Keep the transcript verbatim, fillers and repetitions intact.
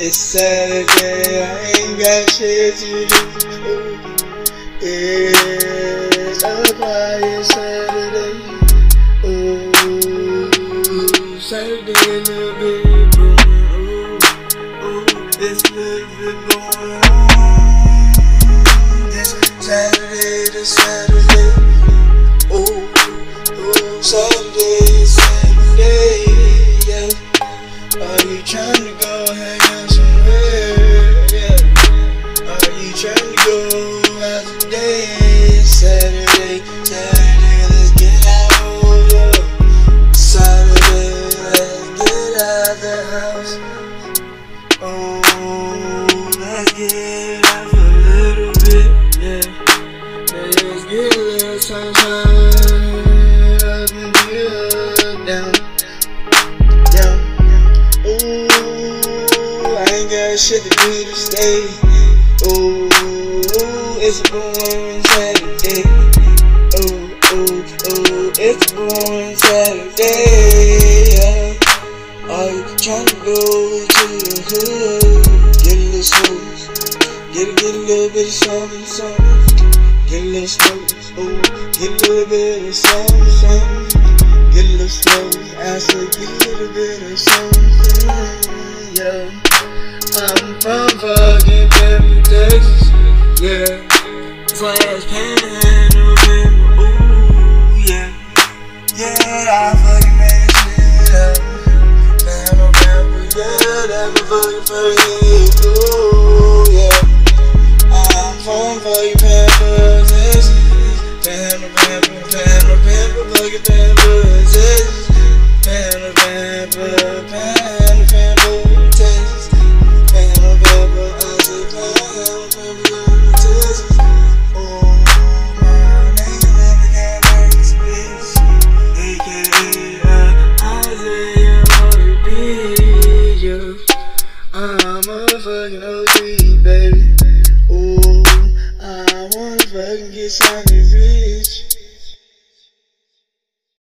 It's Saturday, I ain't got shit to do. It's a quiet Saturday. Ooh, Saturday in the bedroom. Ooh, ooh, it's a little bit going on. This Saturday to Saturday. Ooh, ooh, Saturday, Saturday, yeah. Are you trying to go hang out somewhere? Yeah. Are you trying to go out today? Saturday, Saturday, let's get out, yeah. Saturday, let's get out the house. Oh, let's get out for a little bit, yeah. Let's get a little sunshine up and get down, down. Ooh, I ain't got shit to do to stay. Ooh, it's a born Saturday. Ooh, ooh, ooh, it's a born Saturday. Yeah. Are you trying to go to the hood? Get a little smoke, get a, get a little bit of something, something. Get a little smoke, ooh, get a little bit of something, something. Get a little smoke, I said get a little bit of something, yeah. I'm from fucking Memphis, Texas, yeah. Slash Panama, ooh, yeah. Yeah, I fucking made shit up. Panama, Panama, yeah, that's my fucking first hit, ooh, yeah. I'm from fucking Panama, Texas. Panama, Panama, Panama, Panama, fucking Panama, Texas. Panama, Panama, Panama, Panama, Texas. Panama, Panama, I say Panama, Panama, Texas. Oh, my name never got back to space. A K A Isaiah Morbius. I'm a fucking O G, baby. Ooh, I wanna fucking get something free.